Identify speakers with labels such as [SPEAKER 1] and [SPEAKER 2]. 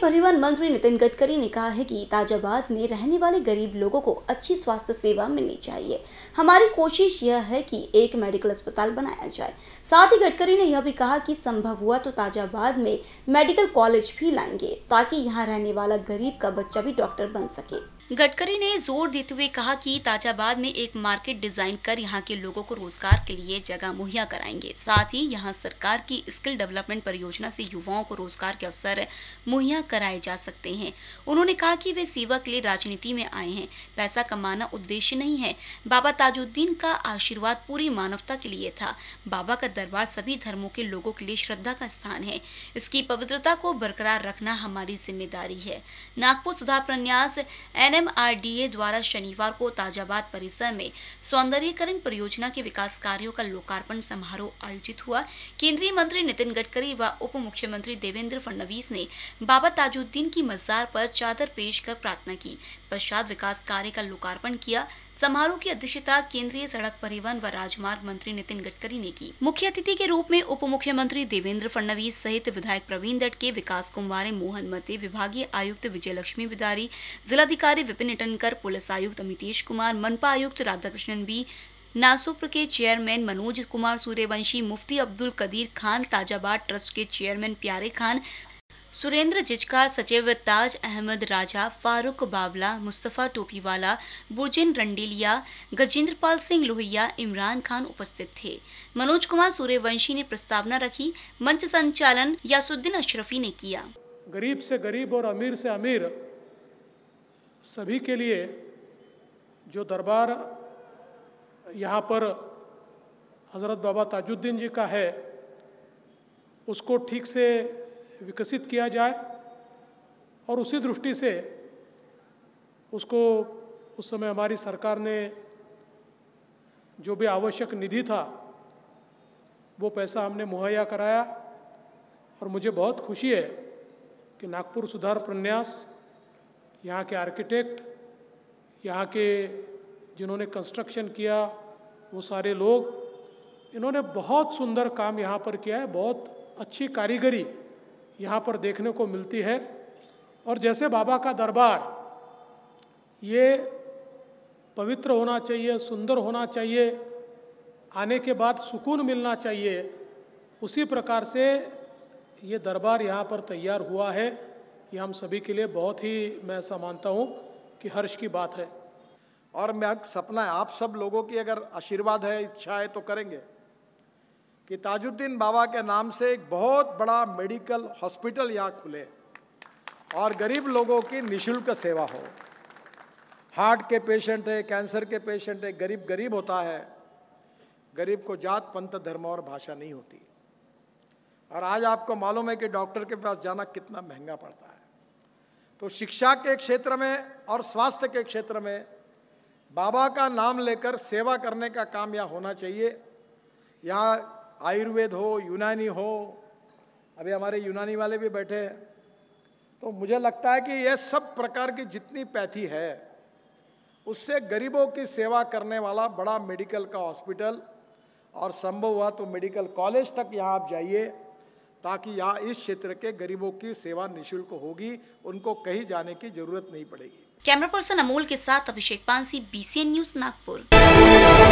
[SPEAKER 1] परिवहन मंत्री नितिन गडकरी ने कहा है कि ताजाबाद में रहने वाले गरीब लोगों को अच्छी स्वास्थ्य सेवा मिलनी चाहिए। हमारी कोशिश यह है कि एक मेडिकल अस्पताल बनाया जाए। साथ ही गडकरी ने यह भी कहा कि संभव हुआ तो ताजाबाद में मेडिकल कॉलेज भी लाएंगे ताकि यहाँ रहने वाला गरीब का बच्चा भी डॉक्टर बन सके। गडकरी ने जोर देते हुए कहा कि ताजाबाद में एक मार्केट डिजाइन कर यहाँ के लोगों को रोजगार के लिए जगह मुहैया कराएंगे। साथ ही यहाँ सरकार की स्किल डेवलपमेंट परियोजना से युवाओं को रोजगार के अवसर मुहैया कराए जा सकते हैं। उन्होंने कहा कि वे सेवा के लिए राजनीति में आए हैं, पैसा कमाना उद्देश्य नहीं है। बाबा ताजुद्दीन का आशीर्वाद पूरी मानवता के लिए था। बाबा का दरबार सभी धर्मों के लोगों के लिए श्रद्धा का स्थान है। इसकी पवित्रता को बरकरार रखना हमारी जिम्मेदारी है। नागपुर सुधार प्रन्यास NMRDA द्वारा शनिवार को ताजाबाद परिसर में सौंदर्यीकरण परियोजना के विकास कार्यों का लोकार्पण समारोह आयोजित हुआ। केंद्रीय मंत्री नितिन गडकरी व उप मुख्यमंत्री देवेंद्र फडणवीस ने बाबा ताजुद्दीन की मजार पर चादर पेश कर प्रार्थना की। पश्चात विकास कार्य का लोकार्पण किया। समारोह की अध्यक्षता केंद्रीय सड़क परिवहन व राजमार्ग मंत्री नितिन गडकरी ने की। मुख्य अतिथि के रूप में उप मुख्यमंत्री देवेंद्र फडणवीस सहित विधायक प्रवीण दटके, विकास कुमार, मोहन मते, विभागीय आयुक्त विजय लक्ष्मी बिदारी, जिलाधिकारी विपिन इटनकर, पुलिस आयुक्त अमितेश कुमार, मनपा आयुक्त राधाकृष्णन बी, नासुप्र के चेयरमैन मनोज कुमार सूर्यवंशी, मुफ्ती अब्दुल कदीर खान, ताजाबाद ट्रस्ट के चेयरमैन प्यारे खान, सुरेंद्र जिचका, सचिव ताज अहमद राजा, फारूक बावला, मुस्तफ़ा टोपीवाला, बुर्जिन रंडेलिया, गजेंद्र पाल सिंह लोहिया, इमरान खान उपस्थित थे। मनोज कुमार सूर्यवंशी ने प्रस्तावना रखी। मंच संचालन यासुद्दीन अशरफी ने किया।
[SPEAKER 2] गरीब से गरीब और अमीर से अमीर सभी के लिए जो दरबार यहाँ पर हज़रत बाबा ताजुद्दीन जी का है, उसको ठीक से विकसित किया जाए और उसी दृष्टि से उसको उस समय हमारी सरकार ने जो भी आवश्यक निधि था वो पैसा हमने मुहैया कराया। और मुझे बहुत खुशी है कि नागपुर सुधार प्रन्यास, यहाँ के आर्किटेक्ट, यहाँ के जिन्होंने कंस्ट्रक्शन किया, वो सारे लोग, इन्होंने बहुत सुंदर काम यहाँ पर किया है। बहुत अच्छी कारीगरी यहाँ पर देखने को मिलती है। और जैसे बाबा का दरबार ये पवित्र होना चाहिए, सुंदर होना चाहिए, आने के बाद सुकून मिलना चाहिए, उसी प्रकार से ये दरबार यहाँ पर तैयार हुआ है। ये हम सभी के लिए बहुत ही, मैं ऐसा मानता हूँ कि हर्ष की बात है।
[SPEAKER 3] और मैं सपना है आप सब लोगों की, अगर आशीर्वाद है, इच्छा है तो करेंगे कि ताजुद्दीन बाबा के नाम से एक बहुत बड़ा मेडिकल हॉस्पिटल यहाँ खुले और गरीब लोगों की निःशुल्क सेवा हो। हार्ट के पेशेंट है, कैंसर के पेशेंट है, गरीब गरीब होता है। गरीब को जात पंथ धर्म और भाषा नहीं होती। और आज आपको मालूम है कि डॉक्टर के पास जाना कितना महंगा पड़ता है। तो शिक्षा के क्षेत्र में और स्वास्थ्य के क्षेत्र में बाबा का नाम लेकर सेवा करने का काम यहाँ होना चाहिए। यहाँ आयुर्वेद हो, यूनानी हो, अभी हमारे यूनानी वाले भी बैठे हैं। तो मुझे लगता है कि यह सब प्रकार की जितनी पैथी है, उससे गरीबों की सेवा करने वाला बड़ा मेडिकल का हॉस्पिटल, और संभव हुआ तो मेडिकल कॉलेज तक यहाँ आप जाइए, ताकि यहाँ इस क्षेत्र के गरीबों की सेवा निःशुल्क होगी, उनको कहीं जाने की जरूरत नहीं पड़ेगी।
[SPEAKER 1] कैमरा पर्सन अमोल के साथ अभिषेक पांसी, BCN न्यूज़ नागपुर।